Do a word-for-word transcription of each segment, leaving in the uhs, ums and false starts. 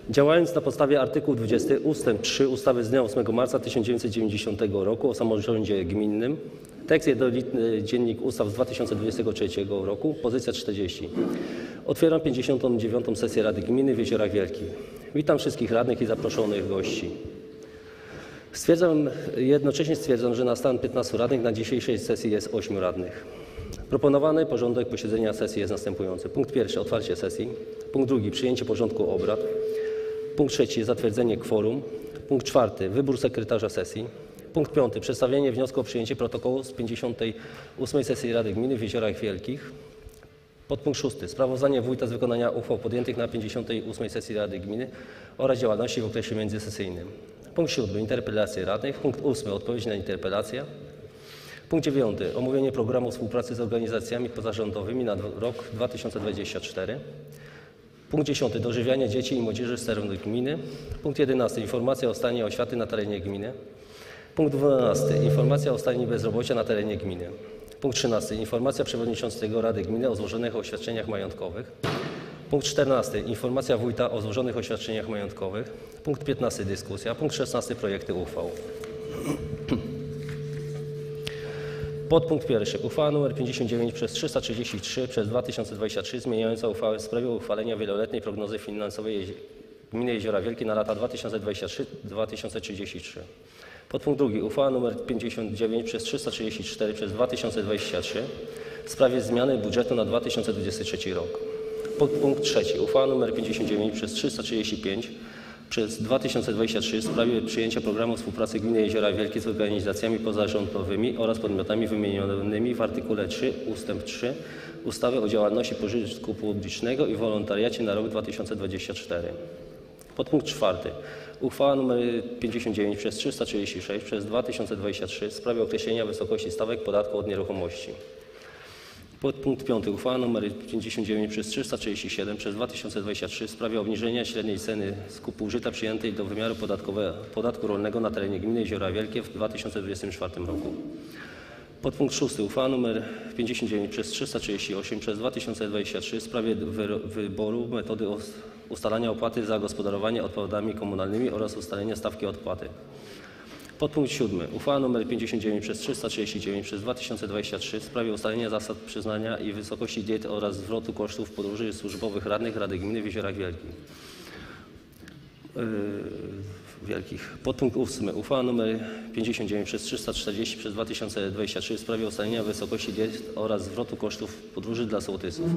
Działając na podstawie artykułu dwudziestego ustęp trzy ustawy z dnia ósmego marca tysiąc dziewięćset dziewięćdziesiątego roku o samorządzie gminnym, tekst jednolitny Dziennik Ustaw z dwa tysiące dwudziestego trzeciego roku, pozycja czterdzieści. Otwieram pięćdziesiątą dziewiątą sesję Rady Gminy w Jeziorach Wielkich. Witam wszystkich radnych i zaproszonych gości. Stwierdzam, jednocześnie stwierdzam, że na stan piętnastu radnych na dzisiejszej sesji jest ośmiu radnych. Proponowany porządek posiedzenia sesji jest następujący. Punkt pierwszy, otwarcie sesji. Punkt drugi, przyjęcie porządku obrad. Punkt trzeci, zatwierdzenie kworum. Punkt czwarty, wybór sekretarza sesji. Punkt piąty, przedstawienie wniosku o przyjęcie protokołu z pięćdziesiątej ósmej sesji Rady Gminy w Jeziorach Wielkich. Podpunkt szósty, sprawozdanie wójta z wykonania uchwał podjętych na pięćdziesiątej ósmej sesji Rady Gminy oraz działalności w okresie międzysesyjnym. Punkt siódmy, interpelacje radnych. Punkt ósmy, odpowiedź na interpelację. Punkt dziewiąty, omówienie programu współpracy z organizacjami pozarządowymi na rok dwa tysiące dwudziesty czwarty. Punkt dziesiąty, dożywianie dzieci i młodzieży z terenów gminy. Punkt jedenasty, informacja o stanie oświaty na terenie gminy. Punkt dwunasty, informacja o stanie bezrobocia na terenie gminy. Punkt trzynasty, informacja przewodniczącego Rady Gminy o złożonych oświadczeniach majątkowych. Punkt czternasty, informacja wójta o złożonych oświadczeniach majątkowych. Punkt piętnasty, dyskusja. Punkt szesnasty, projekty uchwał. Podpunkt pierwszy. Uchwała nr pięćdziesiąt dziewięć przez trzysta trzydzieści trzy przez dwa tysiące dwadzieścia trzy zmieniająca uchwałę w sprawie uchwalenia wieloletniej prognozy finansowej Gminy Jeziora Wielkie na lata dwa tysiące dwadzieścia trzy do dwa tysiące trzydzieści trzy. Podpunkt drugi. Uchwała nr pięćdziesiąt dziewięć przez trzysta trzydzieści cztery przez dwa tysiące dwadzieścia trzy w sprawie zmiany budżetu na dwa tysiące dwudziesty trzeci rok. Podpunkt trzeci. Uchwała nr pięćdziesiąt dziewięć przez trzysta trzydzieści pięć przez dwa tysiące dwadzieścia trzy w sprawie przyjęcia programu współpracy Gminy Jeziora Wielkie z organizacjami pozarządowymi oraz podmiotami wymienionymi w artykule trzy ustęp trzy ustawy o działalności pożytku publicznego i wolontariacie na rok dwa tysiące dwudziesty czwarty. Podpunkt czwarty. Uchwała nr pięćdziesiąt dziewięć przez trzysta trzydzieści sześć przez dwa tysiące dwadzieścia trzy w sprawie określenia wysokości stawek podatku od nieruchomości. Podpunkt piąty. Uchwała nr pięćdziesiąt dziewięć przez trzysta trzydzieści siedem przez dwa tysiące dwadzieścia trzy w sprawie obniżenia średniej ceny skupu żyta przyjętej do wymiaru podatkowego podatku rolnego na terenie gminy Jeziora Wielkie w dwa tysiące dwudziestym czwartym roku. Podpunkt szósty. Uchwała nr pięćdziesiąt dziewięć przez trzysta trzydzieści osiem przez dwa tysiące dwadzieścia trzy w sprawie wyboru metody ustalania opłaty za gospodarowanie odpadami komunalnymi oraz ustalenia stawki odpłaty. Podpunkt siódmy. Uchwała nr pięćdziesiąt dziewięć przez trzysta trzydzieści dziewięć przez dwa tysiące dwadzieścia trzy w sprawie ustalenia zasad przyznania i wysokości diet oraz zwrotu kosztów podróży służbowych radnych Rady Gminy w Jeziorach Wielkich. Yy, Wielkich. Podpunkt ósmy. Uchwała nr pięćdziesiąt dziewięć przez trzysta czterdzieści przez dwa tysiące dwadzieścia trzy w sprawie ustalenia wysokości diet oraz zwrotu kosztów podróży dla sołtysów.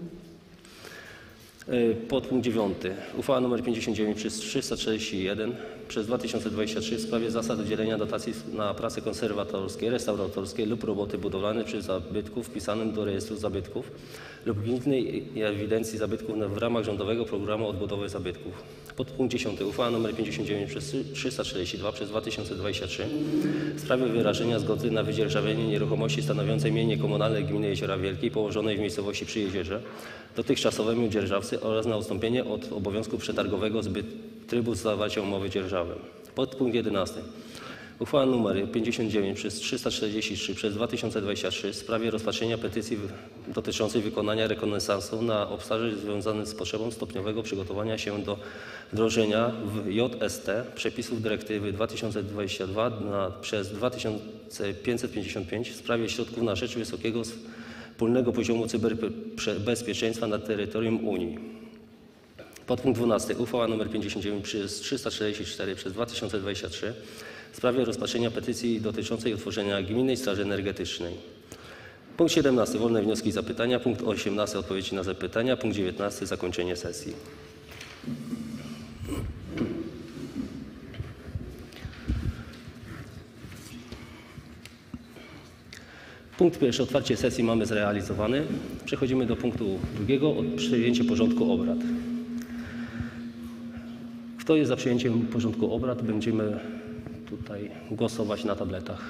Podpunkt dziewiąty. Uchwała nr pięćdziesiąt dziewięć przez trzysta czterdzieści jeden przez dwa tysiące dwadzieścia trzy w sprawie zasad udzielenia dotacji na prace konserwatorskie, restauratorskie lub roboty budowlane przy zabytku wpisanym do rejestru zabytków lub gminnej ewidencji zabytków w ramach rządowego programu odbudowy zabytków. Podpunkt dziesiąty. Uchwała nr pięćdziesiąt dziewięć przez trzysta czterdzieści dwa przez dwa tysiące dwadzieścia trzy w sprawie wyrażenia zgody na wydzierżawienie nieruchomości stanowiącej mienie komunalne gminy Jeziora Wielkiej położonej w miejscowości Przy Jezierze dotychczasowemu dzierżawcy oraz na ustąpienie od obowiązku przetargowego zbyt trybu zawarcia umowy dzierżawy. Podpunkt jedenasty. Uchwała nr pięćdziesiąt dziewięć przez trzysta czterdzieści trzy przez dwa tysiące dwadzieścia trzy w sprawie rozpatrzenia petycji dotyczącej wykonania rekonesansu na obszarze związanym z potrzebą stopniowego przygotowania się do wdrożenia w J S T przepisów dyrektywy dwa tysiące dwadzieścia dwa na, przez dwa tysiące pięćset pięćdziesiąt pięć w sprawie środków na rzecz wysokiego wspólnego poziomu cyberbezpieczeństwa na terytorium Unii. Podpunkt dwunasty. Uchwała nr pięćdziesiąt dziewięć przez trzysta czterdzieści cztery przez dwa tysiące dwadzieścia trzy w sprawie rozpatrzenia petycji dotyczącej utworzenia Gminnej Straży Energetycznej. Punkt siedemnasty. Wolne wnioski i zapytania. Punkt osiemnasty. Odpowiedzi na zapytania. Punkt dziewiętnasty. Zakończenie sesji. Punkt pierwszy. Otwarcie sesji mamy zrealizowane. Przechodzimy do punktu drugiego. Przyjęcie porządku obrad. Kto jest za przyjęciem porządku obrad? Będziemy tutaj głosować na tabletach.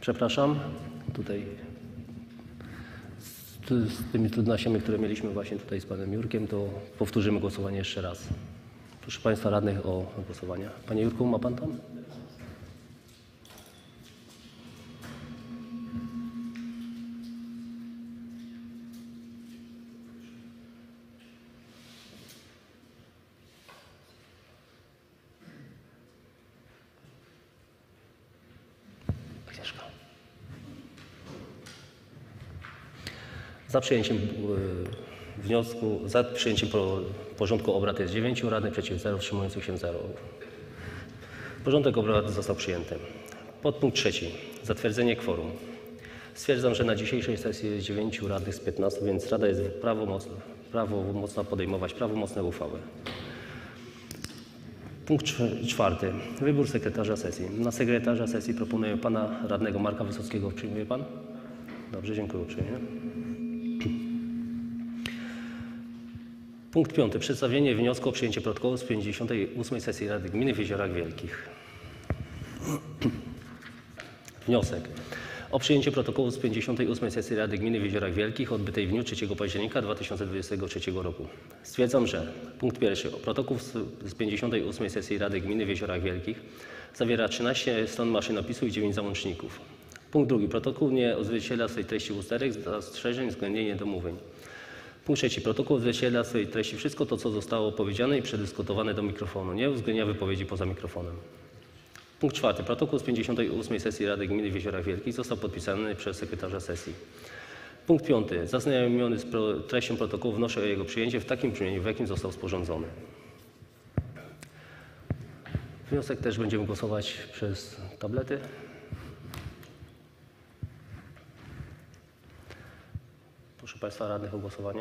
Przepraszam, tutaj z, z tymi trudnościami, które mieliśmy właśnie tutaj z panem Jurkiem, to powtórzymy głosowanie jeszcze raz. Proszę państwa radnych o głosowania. Panie Jurku, ma pan tam? Za przyjęciem wniosku, za przyjęciem porządku obrad jest dziewięciu radnych, przeciw zero, wstrzymujących się zero. Porządek obrad został przyjęty. Podpunkt trzeci. Zatwierdzenie kworum. Stwierdzam, że na dzisiejszej sesji jest dziewięciu radnych z piętnastu, więc Rada jest prawomocna, prawomocna podejmować prawomocne uchwały. Punkt czwarty. Wybór sekretarza sesji. Na sekretarza sesji proponuję pana radnego Marka Wysockiego. Przyjmuje pan? Dobrze, dziękuję uprzejmie. Punkt piąty. Przedstawienie wniosku o przyjęcie protokołu z pięćdziesiątej ósmej sesji Rady Gminy w Jeziorach Wielkich. Wniosek o przyjęcie protokołu z pięćdziesiątej ósmej sesji Rady Gminy w Jeziorach Wielkich odbytej w dniu trzeciego października dwa tysiące dwudziestego trzeciego roku. Stwierdzam, że punkt pierwszy. Protokół z pięćdziesiątej ósmej sesji Rady Gminy w Jeziorach Wielkich zawiera trzynaście stron maszynopisu i dziewięć załączników. Punkt drugi. Protokół nie odzwierciedla swej treści usterek, zastrzeżeń, względnie niedomówień. Punkt trzeci. Protokół odzwierciedla swej treści wszystko to, co zostało powiedziane i przedyskutowane do mikrofonu. Nie uwzględnia wypowiedzi poza mikrofonem. Punkt czwarty. Protokół z pięćdziesiątej ósmej sesji Rady Gminy w Jeziorach Wielkich został podpisany przez sekretarza sesji. Punkt piąty. Zaznajomiony z pro, treścią protokołu wnoszę o jego przyjęcie w takim brzmieniu, w jakim został sporządzony. Wniosek też będziemy głosować przez tablety. Proszę państwa radnych o głosowanie.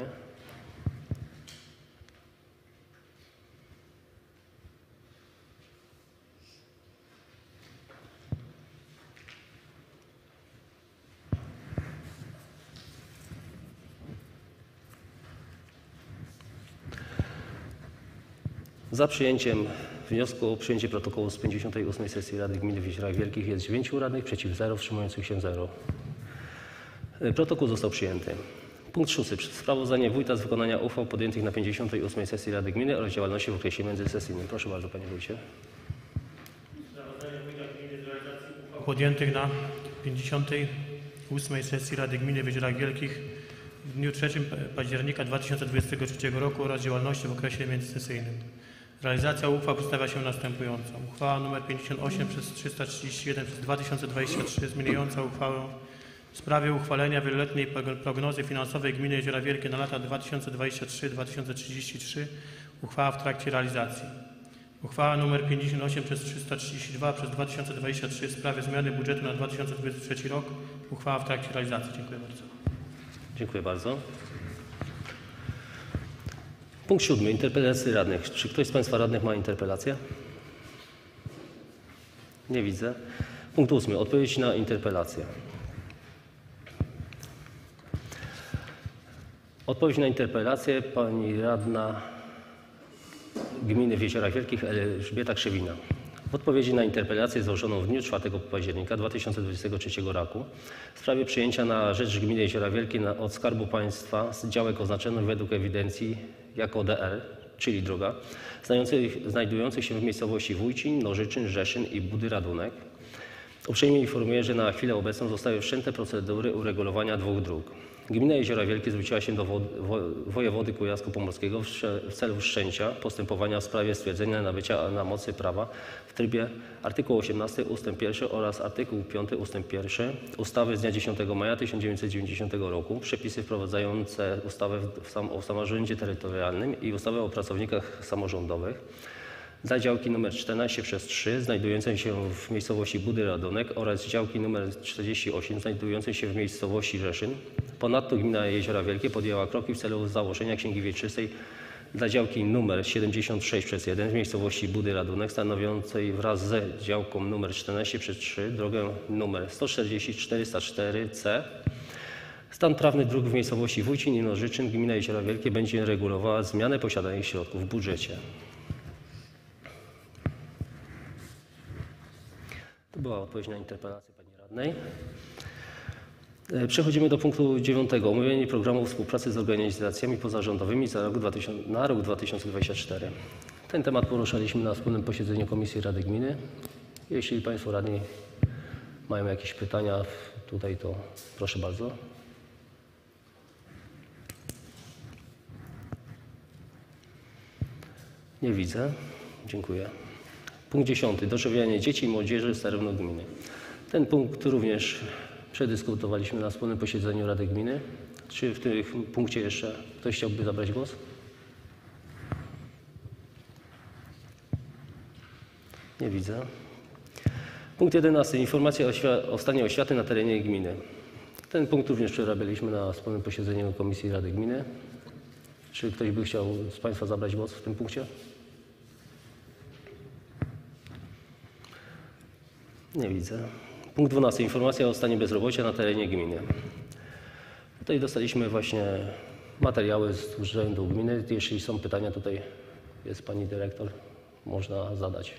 Za przyjęciem wniosku o przyjęcie protokołu z pięćdziesiątej ósmej sesji Rady Gminy w Jeziorach Wielkich jest dziewięciu radnych, przeciw zero, wstrzymujących się zero. Protokół został przyjęty. Punkt szósty. Sprawozdanie wójta z wykonania uchwał podjętych na pięćdziesiątej ósmej sesji Rady Gminy oraz działalności w okresie międzysesyjnym. Proszę bardzo, panie wójcie. Sprawozdanie wójta gminy z realizacji uchwał podjętych na pięćdziesiątej ósmej sesji Rady Gminy w Jeziorach Wielkich w dniu trzeciego października dwa tysiące dwudziestego trzeciego roku oraz działalności w okresie międzysesyjnym. Realizacja uchwał przedstawia się następująco. Uchwała nr pięćdziesiąt osiem przez trzysta trzydzieści jeden przez dwa tysiące dwadzieścia trzy zmieniająca uchwałę w sprawie uchwalenia wieloletniej prognozy finansowej Gminy Jeziora Wielkie na lata dwa tysiące dwudziesty trzeci do dwa tysiące trzydziestego trzeciego. Uchwała w trakcie realizacji. Uchwała nr pięćdziesiąt osiem przez trzysta trzydzieści dwa przez dwa tysiące dwadzieścia trzy w sprawie zmiany budżetu na dwa tysiące dwudziesty trzeci rok. Uchwała w trakcie realizacji. Dziękuję bardzo. Dziękuję bardzo. Punkt siódmy. Interpelacje radnych. Czy ktoś z państwa radnych ma interpelację? Nie widzę. Punkt ósmy. Odpowiedź na interpelację. Odpowiedź na interpelację pani radna gminy w Jeziorach Wielkich Elżbieta Krzewina. W odpowiedzi na interpelację złożoną w dniu czwartego października dwa tysiące dwudziestego trzeciego roku w sprawie przyjęcia na rzecz gminy Jeziora Wielkie na, od Skarbu Państwa z działek oznaczonych według ewidencji jako D R, czyli droga, znajdujących się w miejscowości Wójcin, Nożyczyn, Rzeszyn i Budy Radunek. Uprzejmie informuję, że na chwilę obecną zostały wszczęte procedury uregulowania dwóch dróg. Gmina Jeziora Wielkie zwróciła się do wo wo wojewody kujawsko-pomorskiego w, w celu wszczęcia postępowania w sprawie stwierdzenia nabycia na mocy prawa w trybie artykuł osiemnasty ustęp pierwszy oraz artykuł piąty ustęp pierwszy ustawy z dnia dziesiątego maja tysiąc dziewięćset dziewięćdziesiątego roku, przepisy wprowadzające ustawę w sam o samorządzie terytorialnym i ustawę o pracownikach samorządowych dla działki nr czternaście przez trzy znajdującej się w miejscowości Budy Radunek oraz działki nr czterdzieści osiem znajdującej się w miejscowości Rzeszyn. Ponadto gmina Jeziora Wielkie podjęła kroki w celu założenia księgi wieczystej dla działki nr siedemdziesiąt sześć przez jeden w miejscowości Budy Radunek stanowiącej wraz z działką nr czternaście przez trzy drogę nr sto czterdzieści czterysta cztery C. Stan prawny dróg w miejscowości Wójcin i Nożyczyn gmina Jeziora Wielkie będzie regulowała zmianę posiadanych środków w budżecie. To była odpowiedź na interpelację pani radnej. radnej. Przechodzimy do punktu dziewiątego. Omówienie programu współpracy z organizacjami pozarządowymi za rok dwa tysiące, na rok dwa tysiące dwudziesty czwarty. Ten temat poruszaliśmy na wspólnym posiedzeniu Komisji Rady Gminy. Jeśli Państwo radni mają jakieś pytania tutaj, to proszę bardzo. Nie widzę. Dziękuję. Punkt dziesiąty. Dożywianie dzieci i młodzieży z terenu gminy. Ten punkt również przedyskutowaliśmy na wspólnym posiedzeniu Rady Gminy. Czy w tym punkcie jeszcze ktoś chciałby zabrać głos? Nie widzę. Punkt jedenasty. Informacja o, o stanie oświaty na terenie gminy. Ten punkt również przerabialiśmy na wspólnym posiedzeniu Komisji Rady Gminy. Czy ktoś by chciał z Państwa zabrać głos w tym punkcie? Nie widzę. Punkt dwunasty. Informacja o stanie bezrobocia na terenie gminy. Tutaj dostaliśmy właśnie materiały z Urzędu Gminy. Jeśli są pytania, tutaj jest Pani Dyrektor, można zadać.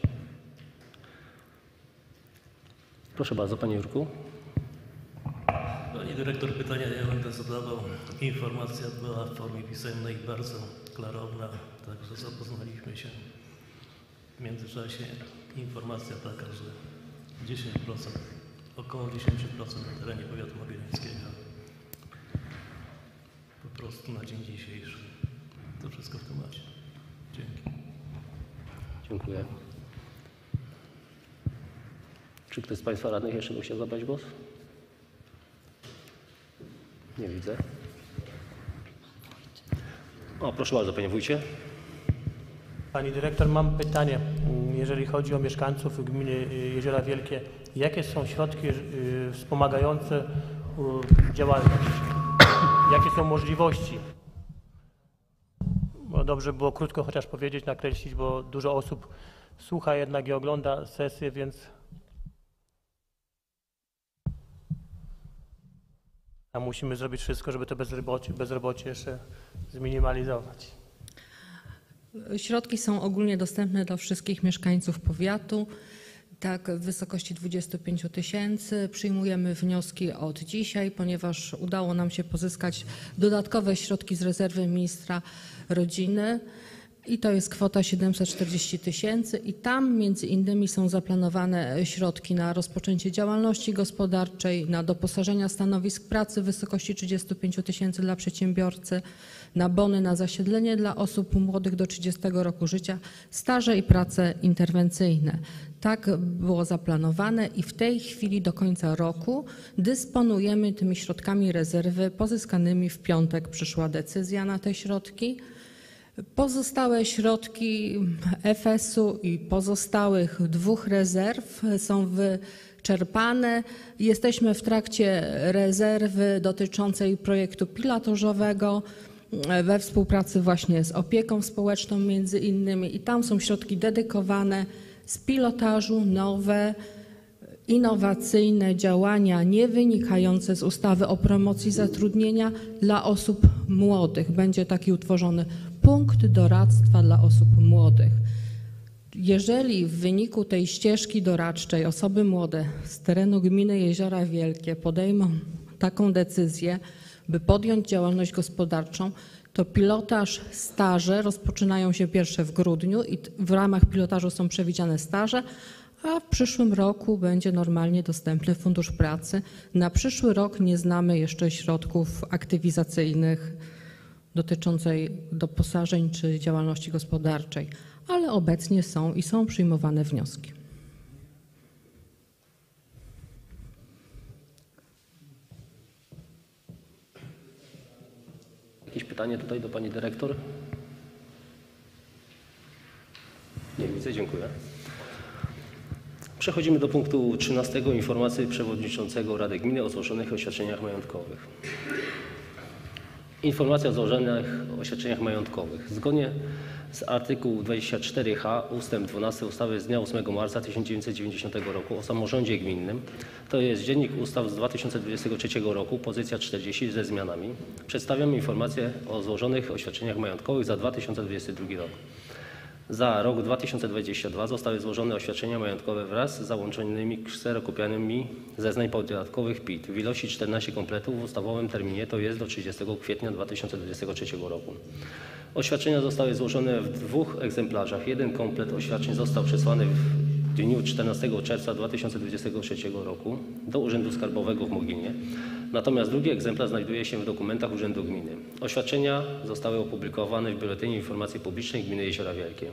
Proszę bardzo, Panie Jurku. Pani Dyrektor, pytania nie będę zadawał. Informacja była w formie pisemnej bardzo klarowna, także zapoznaliśmy się. W międzyczasie informacja taka, że dziesięć procent, około dziesięć procent na terenie powiatu mogilewskiego. Po prostu na dzień dzisiejszy. To wszystko w temacie. Dzięki. Dziękuję. Czy ktoś z Państwa radnych jeszcze by chciał zabrać głos? Nie widzę. O, proszę bardzo, Panie Wójcie. Pani Dyrektor, mam pytanie. Jeżeli chodzi o mieszkańców gminy Jeziora Wielkie, jakie są środki wspomagające działalność? Jakie są możliwości? Bo dobrze było krótko chociaż powiedzieć, nakreślić, bo dużo osób słucha jednak i ogląda sesję, więc a musimy zrobić wszystko, żeby to bezrobocie, bezrobocie jeszcze zminimalizować. Środki są ogólnie dostępne dla wszystkich mieszkańców powiatu, tak w wysokości dwudziestu pięciu tysięcy. Przyjmujemy wnioski od dzisiaj, ponieważ udało nam się pozyskać dodatkowe środki z rezerwy ministra rodziny i to jest kwota siedemset czterdzieści tysięcy i tam między innymi są zaplanowane środki na rozpoczęcie działalności gospodarczej, na doposażenia stanowisk pracy w wysokości trzydziestu pięciu tysięcy dla przedsiębiorcy, na bony na zasiedlenie dla osób młodych do trzydziestego roku życia, staże i prace interwencyjne. Tak było zaplanowane i w tej chwili do końca roku dysponujemy tymi środkami rezerwy pozyskanymi w piątek. Przyszła decyzja na te środki. Pozostałe środki F S u i pozostałych dwóch rezerw są wyczerpane. Jesteśmy w trakcie rezerwy dotyczącej projektu pilotażowego we współpracy właśnie z opieką społeczną między innymi i tam są środki dedykowane z pilotażu, nowe, innowacyjne działania nie wynikające z ustawy o promocji zatrudnienia dla osób młodych. Będzie taki utworzony punkt doradztwa dla osób młodych. Jeżeli w wyniku tej ścieżki doradczej osoby młode z terenu gminy Jeziora Wielkie podejmą taką decyzję, by podjąć działalność gospodarczą, to pilotaż, staże rozpoczynają się pierwsze w grudniu i w ramach pilotażu są przewidziane staże, a w przyszłym roku będzie normalnie dostępny Fundusz Pracy. Na przyszły rok nie znamy jeszcze środków aktywizacyjnych dotyczącej doposażeń czy działalności gospodarczej, ale obecnie są i są przyjmowane wnioski. Jakieś pytanie tutaj do Pani Dyrektor? Nie widzę, dziękuję. Przechodzimy do punktu trzynastego. Informacji Przewodniczącego Rady Gminy o złożonych oświadczeniach majątkowych. Informacja o złożonych oświadczeniach majątkowych. Zgodnie z artykułu dwudziestym czwartym H ustęp dwunasty ustawy z dnia ósmego marca tysiąc dziewięćset dziewięćdziesiątego roku o samorządzie gminnym, to jest Dziennik Ustaw z dwa tysiące dwudziestego trzeciego roku, pozycja czterdzieści ze zmianami. Przedstawiam informację o złożonych oświadczeniach majątkowych za dwa tysiące dwudziesty drugi rok. Za rok dwa tysiące dwudziesty drugi zostały złożone oświadczenia majątkowe wraz z załączonymi kserokopiami zeznań podatkowych P I T w ilości czternaście kompletów w ustawowym terminie, to jest do trzydziestego kwietnia dwa tysiące dwudziestego trzeciego roku. Oświadczenia zostały złożone w dwóch egzemplarzach. Jeden komplet oświadczeń został przesłany w dniu czternastego czerwca dwa tysiące dwudziestego trzeciego roku do Urzędu Skarbowego w Mogilnie, natomiast drugi egzemplarz znajduje się w dokumentach Urzędu Gminy. Oświadczenia zostały opublikowane w Biuletynie Informacji Publicznej Gminy Jeziora Wielkie.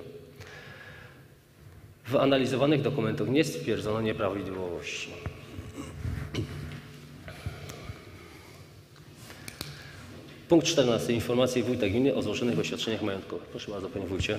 W analizowanych dokumentach nie stwierdzono nieprawidłowości. Punkt czternasty. Informacje wójta gminy o złożonych oświadczeniach majątkowych. Proszę bardzo, panie wójcie.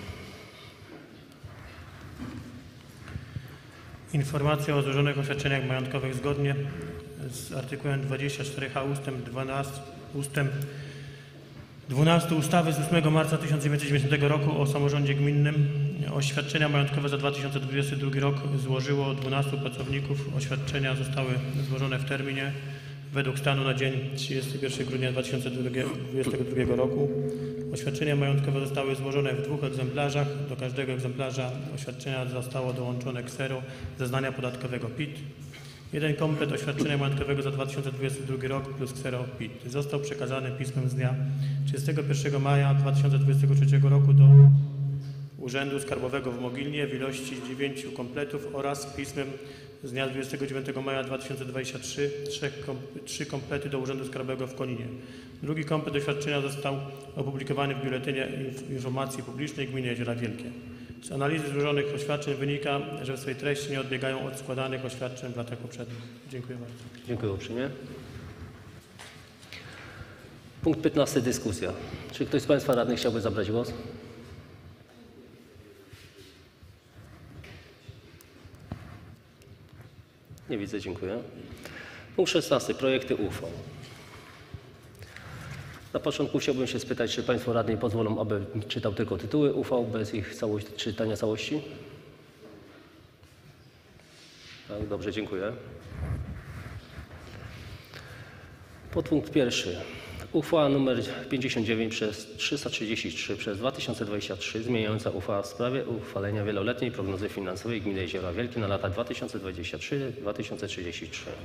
Informacja o złożonych oświadczeniach majątkowych zgodnie z artykułem dwudziestym czwartym h ustęp dwunasty, ustęp dwunasty ustawy z ósmego marca tysiąc dziewięćset dziewięćdziesiątego roku o samorządzie gminnym. Oświadczenia majątkowe za dwa tysiące dwudziesty drugi rok złożyło dwunastu pracowników. Oświadczenia zostały złożone w terminie według stanu na dzień trzydziestego pierwszego grudnia dwa tysiące dwudziestego drugiego roku. Oświadczenia majątkowe zostały złożone w dwóch egzemplarzach. Do każdego egzemplarza oświadczenia zostało dołączone ksero zeznania podatkowego P I T. Jeden komplet oświadczenia majątkowego za dwa tysiące dwudziesty drugi rok plus ksero P I T został przekazany pismem z dnia trzydziestego pierwszego maja dwa tysiące dwudziestego trzeciego roku do Urzędu Skarbowego w Mogilnie w ilości dziewięciu kompletów oraz pismem z dnia dwudziestego dziewiątego maja dwa tysiące dwudziestego trzeciego trzy komplety do Urzędu Skarbowego w Koninie. Drugi komplet oświadczenia został opublikowany w Biuletynie Informacji Publicznej Gminy Jeziora Wielkie. Z analizy złożonych oświadczeń wynika, że w swej treści nie odbiegają od składanych oświadczeń w latach poprzednich. Dziękuję bardzo. Dziękuję uprzejmie. Punkt piętnasty. Dyskusja. Czy ktoś z państwa radnych chciałby zabrać głos? Nie widzę, dziękuję. Punkt szesnasty. Projekty uchwał. Na początku chciałbym się spytać, czy państwo radni pozwolą, aby czytał tylko tytuły uchwał bez ich całości, czytania całości? Tak, dobrze, dziękuję. Podpunkt pierwszy. Uchwała nr pięćdziesiąt dziewięć przez trzysta trzydzieści trzy przez dwa tysiące dwudziesty trzeci zmieniająca uchwałę w sprawie uchwalenia wieloletniej prognozy finansowej Gminy Jeziora Wielkie na lata dwa tysiące dwudziesty trzeci do dwa tysiące trzydziestego trzeciego.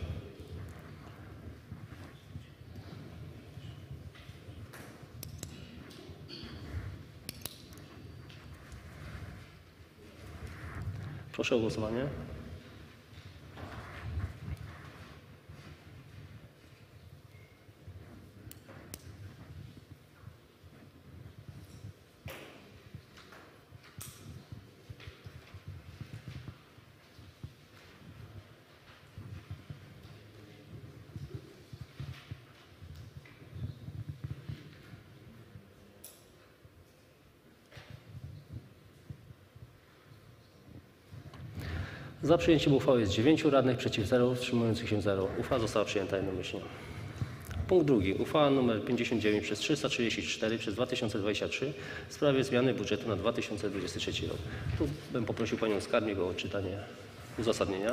Proszę o głosowanie. Za przyjęciem uchwały jest dziewięciu radnych, przeciw zero, wstrzymujących się zero. Uchwała została przyjęta jednomyślnie. Punkt drugi. Uchwała nr pięćdziesiąt dziewięć przez trzysta trzydzieści cztery przez dwa tysiące dwudziesty trzeci w sprawie zmiany budżetu na dwa tysiące dwudziesty trzeci rok. Tu bym poprosił panią skarbnik o odczytanie uzasadnienia.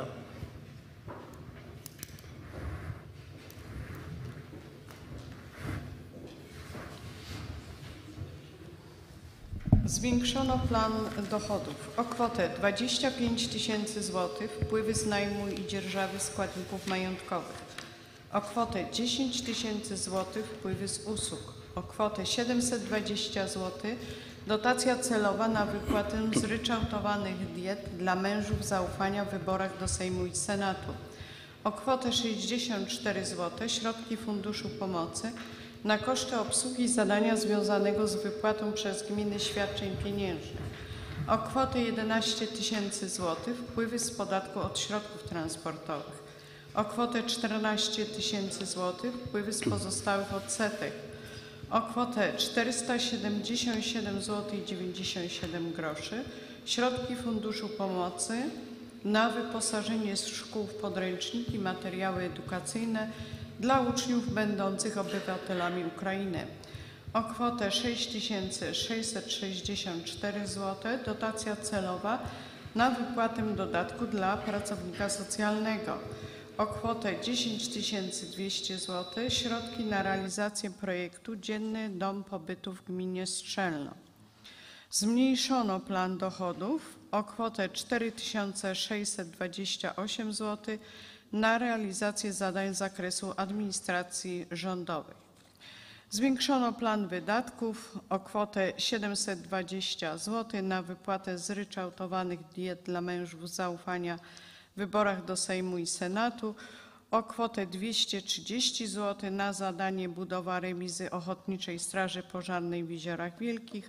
Zwiększono plan dochodów o kwotę dwadzieścia pięć tysięcy złotych wpływy z najmu i dzierżawy składników majątkowych, o kwotę dziesięć tysięcy złotych wpływy z usług, o kwotę siedemset dwadzieścia złotych dotacja celowa na wypłatę zryczałtowanych diet dla mężów zaufania w wyborach do Sejmu i Senatu, o kwotę sześćdziesiąt cztery złote środki Funduszu Pomocy na koszty obsługi zadania związanego z wypłatą przez gminy świadczeń pieniężnych, o kwotę jedenaście tysięcy złotych wpływy z podatku od środków transportowych, o kwotę czternaście tysięcy złotych wpływy z pozostałych odsetek, o kwotę czterysta siedemdziesiąt siedem złotych dziewięćdziesiąt siedem groszy środki Funduszu Pomocy na wyposażenie szkół w podręczniki i materiały edukacyjne dla uczniów będących obywatelami Ukrainy, o kwotę sześć tysięcy sześćset sześćdziesiąt cztery złote dotacja celowa na wypłatę dodatku dla pracownika socjalnego, o kwotę dziesięć tysięcy dwieście złotych środki na realizację projektu Dzienny Dom Pobytu w gminie Strzelno. Zmniejszono plan dochodów o kwotę cztery tysiące sześćset dwadzieścia osiem złotych na realizację zadań z zakresu administracji rządowej. Zwiększono plan wydatków o kwotę siedemset dwadzieścia złotych na wypłatę zryczałtowanych diet dla mężów zaufania w wyborach do Sejmu i Senatu, o kwotę dwieście trzydzieści złotych na zadanie budowa remizy Ochotniczej Straży Pożarnej w Jeziorach Wielkich,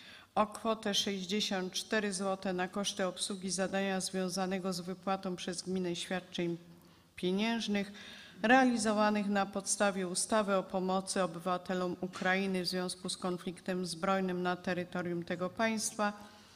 o kwotę sześćdziesiąt cztery złote na koszty obsługi zadania związanego z wypłatą przez gminę świadczeń pieniężnych realizowanych na podstawie ustawy o pomocy obywatelom Ukrainy w związku z konfliktem zbrojnym na terytorium tego państwa,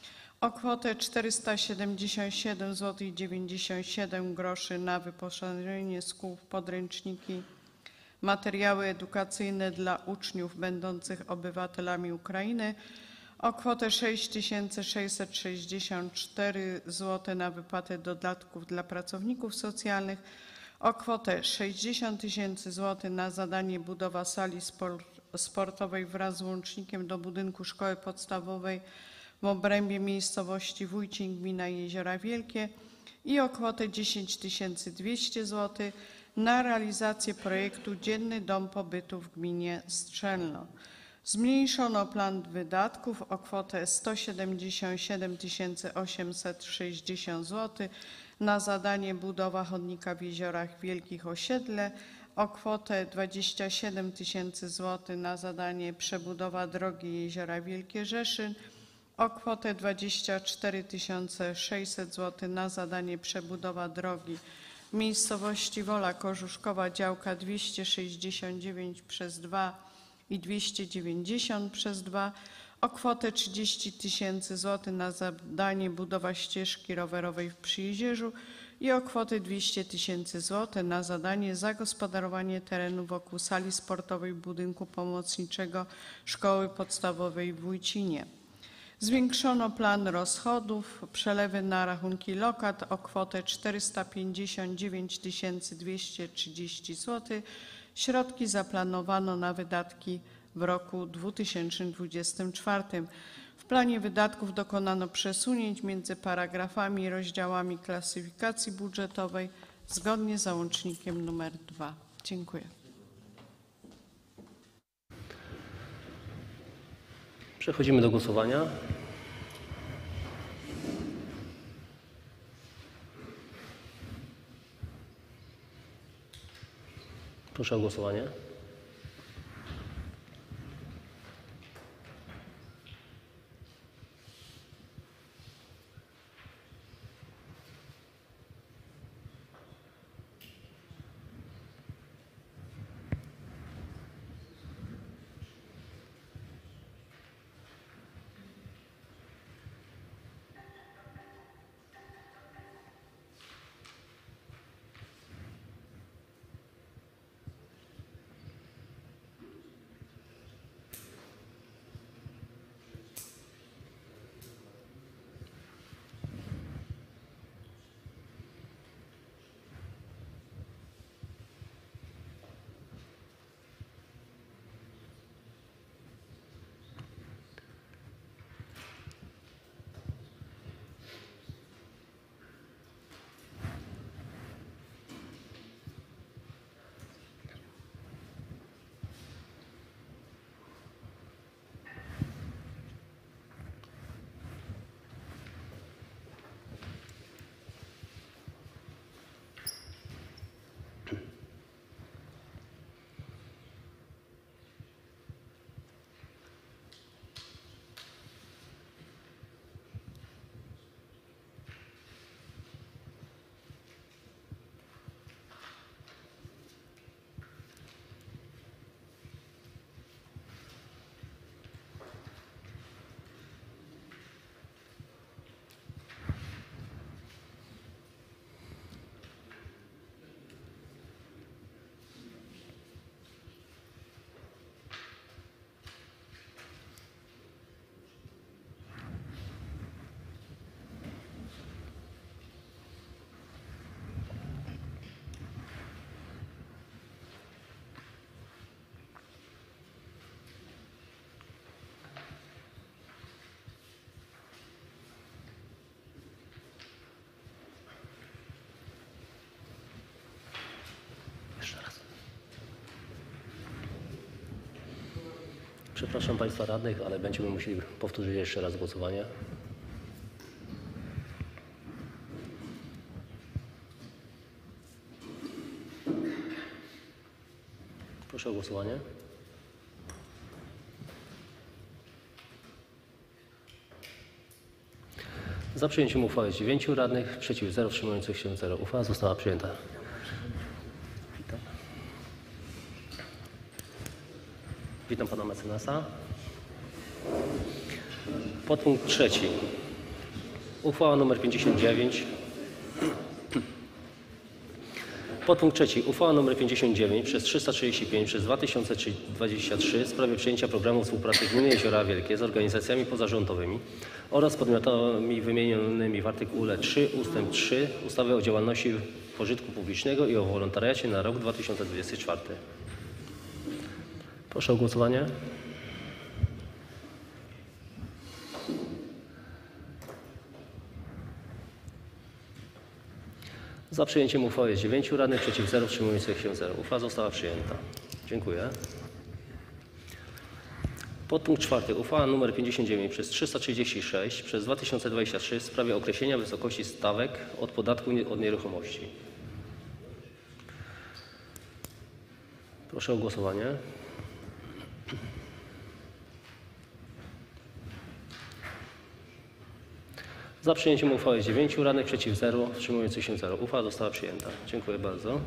o kwotę czterysta siedemdziesiąt siedem złotych dziewięćdziesiąt siedem groszy na wyposażenie szkół w podręczniki, materiały edukacyjne dla uczniów będących obywatelami Ukrainy, o kwotę sześć tysięcy sześćset sześćdziesiąt cztery złote na wypłatę dodatków dla pracowników socjalnych, o kwotę sześćdziesiąt tysięcy złotych na zadanie budowa sali sport, sportowej wraz z łącznikiem do budynku szkoły podstawowej w obrębie miejscowości Wójcin, gmina Jeziora Wielkie i o kwotę dziesięć tysięcy dwieście złotych na realizację projektu Dzienny Dom Pobytu w gminie Strzelno. Zmniejszono plan wydatków o kwotę sto siedemdziesiąt siedem tysięcy osiemset sześćdziesiąt złotych na zadanie budowa chodnika w Jeziorach Wielkich Osiedle, o kwotę dwadzieścia siedem tysięcy złotych na zadanie przebudowa drogi Jeziora Wielkie Rzeszyn, o kwotę dwadzieścia cztery tysiące sześćset złotych na zadanie przebudowa drogi w miejscowości Wola Korzuszkowa, działka dwieście sześćdziesiąt dziewięć przez dwa i dwieście dziewięćdziesiąt przez dwa, o kwotę trzydzieści tysięcy złotych na zadanie budowa ścieżki rowerowej w Przyjezierzu i o kwotę dwieście tysięcy złotych na zadanie zagospodarowanie terenu wokół sali sportowej budynku pomocniczego Szkoły Podstawowej w Wójcinie. Zwiększono plan rozchodów, przelewy na rachunki lokat o kwotę czterysta pięćdziesiąt dziewięć tysięcy dwieście trzydzieści złotych. Środki zaplanowano na wydatki w roku dwa tysiące dwudziestym czwartym. W planie wydatków dokonano przesunięć między paragrafami i rozdziałami klasyfikacji budżetowej zgodnie z załącznikiem nr dwa. Dziękuję. Przechodzimy do głosowania. Proszę o głosowanie. Przepraszam Państwa radnych, ale będziemy musieli powtórzyć jeszcze raz głosowanie. Proszę o głosowanie. Za przyjęciem uchwały jest dziewięciu radnych, przeciw zero, wstrzymujących się zero. Uchwała została przyjęta. Witam. Witam Pana mecenasa. Podpunkt trzeci. Uchwała nr pięćdziesiąt dziewięć. Podpunkt trzeci. Uchwała nr pięćdziesiąt dziewięć przez trzysta trzydzieści pięć przez dwa tysiące dwadzieścia trzy w sprawie przyjęcia programu współpracy Gminy Jeziora Wielkie z organizacjami pozarządowymi oraz podmiotami wymienionymi w artykule trzy ustęp trzy ustawy o działalności pożytku publicznego i o wolontariacie na rok dwa tysiące dwudziesty czwarty. Proszę o głosowanie. Za przyjęciem uchwały jest dziewięciu radnych, przeciw zero, wstrzymujących się zero. Uchwała została przyjęta. Dziękuję. Podpunkt czwarty. Uchwała nr pięćdziesiąt dziewięć przez trzysta trzydzieści sześć przez dwa tysiące dwadzieścia trzy w sprawie określenia wysokości stawek od podatku od nieruchomości. Proszę o głosowanie. Za przyjęciem uchwały jest dziewięciu radnych, przeciw zero, wstrzymujących się zero. Uchwała została przyjęta. Dziękuję bardzo.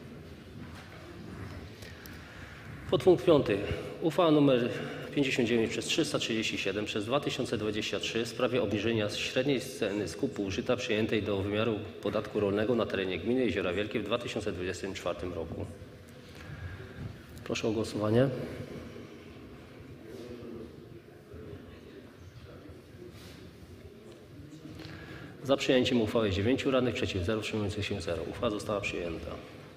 Podpunkt piąty. Uchwała nr pięćdziesiąt dziewięć przez trzysta trzydzieści siedem przez dwa tysiące dwadzieścia trzy w sprawie obniżenia średniej ceny skupu żyta przyjętej do wymiaru podatku rolnego na terenie gminy Jeziora Wielkie w dwa tysiące dwudziestym czwartym roku. Proszę o głosowanie. Za przyjęciem uchwały jest dziewięciu radnych, przeciw zero, wstrzymujących się zero. Uchwała została przyjęta.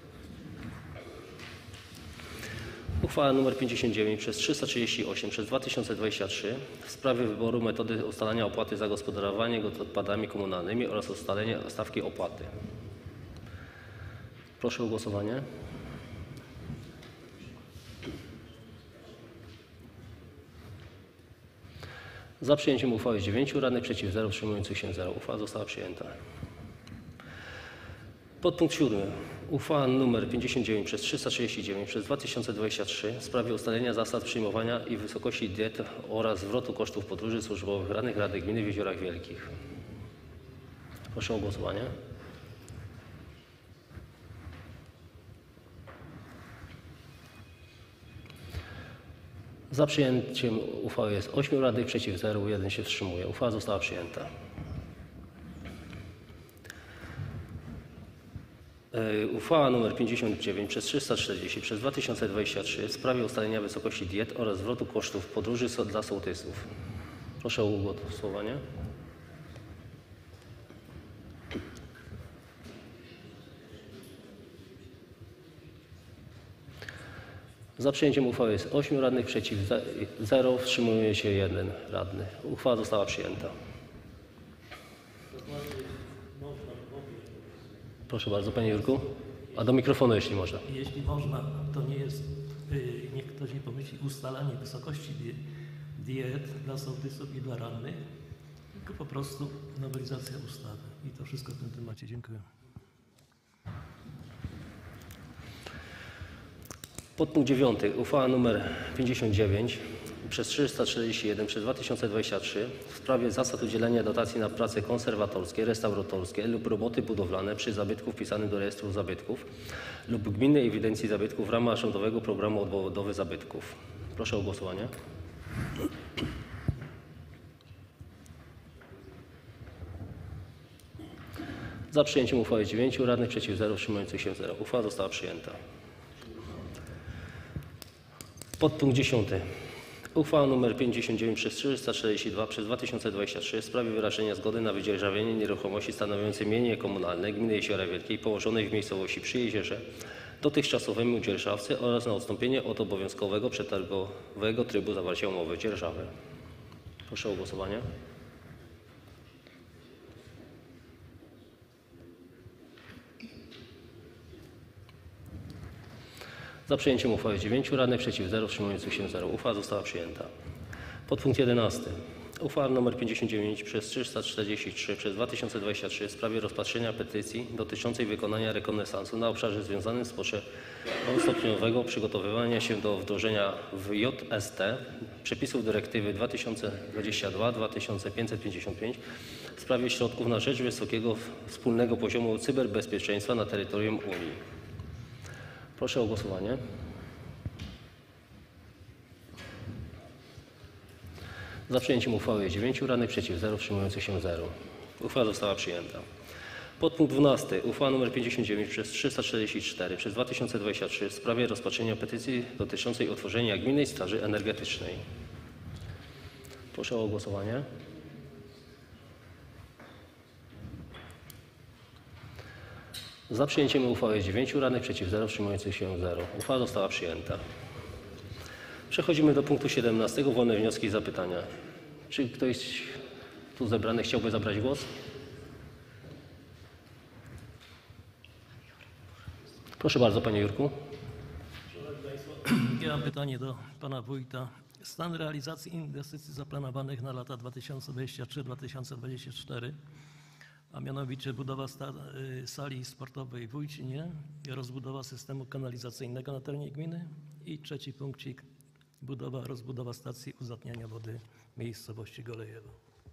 Uchwała nr pięćdziesiąt dziewięć przez trzysta trzydzieści osiem przez dwa tysiące dwadzieścia trzy w sprawie wyboru metody ustalania opłaty za gospodarowanie odpadami komunalnymi oraz ustalenia stawki opłaty. Proszę o głosowanie. Za przyjęciem uchwały jest dziewięciu radnych, przeciw zero, wstrzymujących się zero. Uchwała została przyjęta. Podpunkt siódmy. Uchwała nr pięćdziesiąt dziewięć przez trzysta trzydzieści dziewięć przez dwa tysiące dwadzieścia trzy w sprawie ustalenia zasad przyjmowania i wysokości diet oraz zwrotu kosztów podróży służbowych radnych Rady Gminy w Jeziorach Wielkich. Proszę o głosowanie. Za przyjęciem uchwały jest ośmiu radnych, przeciw zero, jeden się wstrzymuje. Uchwała została przyjęta. Uchwała nr pięćdziesiąt dziewięć przez trzysta czterdzieści przez dwa tysiące dwadzieścia trzy w sprawie ustalenia wysokości diet oraz zwrotu kosztów podróży dla sołtysów. Proszę o głosowanie. Za przyjęciem uchwały jest ośmiu radnych, przeciw zero, wstrzymuje się jeden radny. Uchwała została przyjęta. Proszę bardzo, Panie Jurku. A do mikrofonu, jeśli można. Jeśli można, to nie jest, yy, niech ktoś nie pomyśli, ustalanie wysokości die, diet dla sołtysów i dla radnych, tylko po prostu nowelizacja ustawy. I to wszystko w tym temacie. Dziękuję. Podpunkt dziewiąty. Uchwała nr pięćdziesiąt dziewięć przez trzysta czterdzieści jeden przez dwa tysiące dwadzieścia trzy w sprawie zasad udzielenia dotacji na prace konserwatorskie, restauratorskie lub roboty budowlane przy zabytku wpisanym do rejestru zabytków lub gminnej ewidencji zabytków w ramach rządowego programu odbudowy zabytków. Proszę o głosowanie. Za przyjęciem uchwały dziewięciu radnych, przeciw zero, wstrzymujących się zero. Uchwała została przyjęta. Podpunkt dziesiąty. Uchwała nr pięćdziesiąt dziewięć przez trzysta czterdzieści dwa przez dwa tysiące dwadzieścia trzy w sprawie wyrażenia zgody na wydzierżawienie nieruchomości stanowiącej mienie komunalne gminy Jeziora Wielkiej położonej w miejscowości przy jeziorze dotychczasowemu dzierżawcy oraz na odstąpienie od obowiązkowego przetargowego trybu zawarcia umowy dzierżawy. Proszę o głosowanie. Za przyjęciem uchwały dziewięciu radnych, przeciw zero, wstrzymujących się zero. Uchwała została przyjęta. Podpunkt jedenasty. Uchwała nr pięćdziesiąt dziewięć przez trzysta czterdzieści trzy przez dwa tysiące dwadzieścia trzy w sprawie rozpatrzenia petycji dotyczącej wykonania rekonesansu na obszarze związanym z potrzebą stopniowego przygotowywania się do wdrożenia w J S T przepisów dyrektywy dwa tysiące dwadzieścia dwa dwa tysiące pięćset pięćdziesiąt pięć w sprawie środków na rzecz wysokiego wspólnego poziomu cyberbezpieczeństwa na terytorium Unii. Proszę o głosowanie. Za przyjęciem uchwały dziewięciu radnych, przeciw zero, wstrzymujących się zero. Uchwała została przyjęta. Podpunkt dwunasty. Uchwała nr pięćdziesiąt dziewięć przez trzysta czterdzieści cztery przez dwa tysiące dwadzieścia trzy w sprawie rozpatrzenia petycji dotyczącej utworzenia gminnej straży energetycznej. Proszę o głosowanie. Za przyjęciem uchwały dziewięciu radnych, przeciw zero, wstrzymujących się zero. Uchwała została przyjęta. Przechodzimy do punktu siedemnastego. Wolne wnioski i zapytania. Czy ktoś tu zebrany chciałby zabrać głos? Proszę bardzo, panie Jurku. Ja mam pytanie do pana wójta. Stan realizacji inwestycji zaplanowanych na lata dwa tysiące dwudziesty trzeci do dwa tysiące dwudziestego czwartego, a mianowicie budowa sta- y, sali sportowej w Wójcinie, rozbudowa systemu kanalizacyjnego na terenie gminy i trzeci punkcik, budowa, rozbudowa stacji uzatniania wody w miejscowości Golejewo.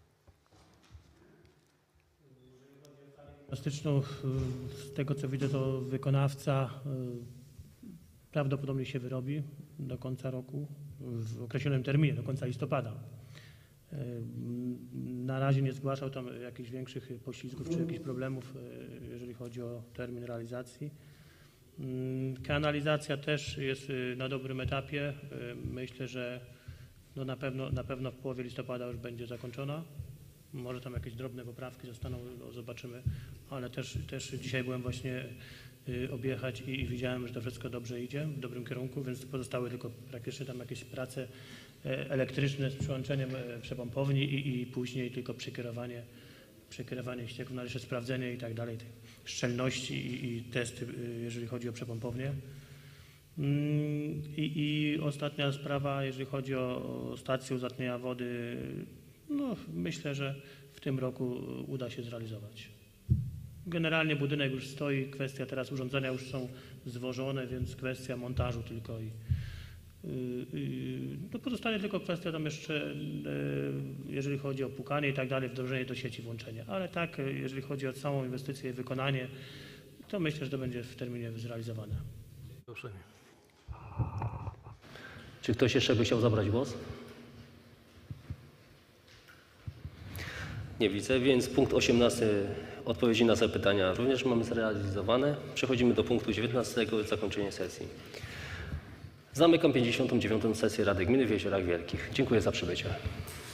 Plastyczną, z tego co widzę, to wykonawca y, prawdopodobnie się wyrobi do końca roku, w określonym terminie, do końca listopada. Y, Na razie nie zgłaszał tam jakichś większych poślizgów czy jakichś problemów, y, jeżeli chodzi o termin realizacji. Y, Kanalizacja też jest y, na dobrym etapie. Y, Myślę, że no na pewno, na pewno w połowie listopada już będzie zakończona. Może tam jakieś drobne poprawki zostaną, no zobaczymy, ale też, też dzisiaj byłem właśnie y, objechać i, i widziałem, że to wszystko dobrze idzie, w dobrym kierunku, więc pozostały tylko praktycznie tam jakieś prace e, elektryczne z przyłączeniem e, przepompowni i, i później tylko przekierowanie, przekierowanie ścieków, no ale jeszcze sprawdzenie i tak dalej, tej szczelności i, i testy, y, jeżeli chodzi o przepompownię. Mm, I, I ostatnia sprawa, jeżeli chodzi o, o stację uzatniania wody, no, myślę, że w tym roku uda się zrealizować. Generalnie budynek już stoi, kwestia teraz urządzenia już są zwożone, więc kwestia montażu tylko i yy, yy, no pozostanie tylko kwestia tam jeszcze, yy, jeżeli chodzi o pukanie i tak dalej, wdrożenie do sieci, włączenie. Ale tak, jeżeli chodzi o całą inwestycję i wykonanie, to myślę, że to będzie w terminie zrealizowane. Proszę. Czy ktoś jeszcze by chciał zabrać głos? Nie widzę, więc punkt osiemnasty, odpowiedzi na zapytania również mamy zrealizowane. Przechodzimy do punktu dziewiętnastego, zakończenie sesji. Zamykam pięćdziesiątą dziewiątą sesję Rady Gminy w Jeziorach Wielkich. Dziękuję za przybycie.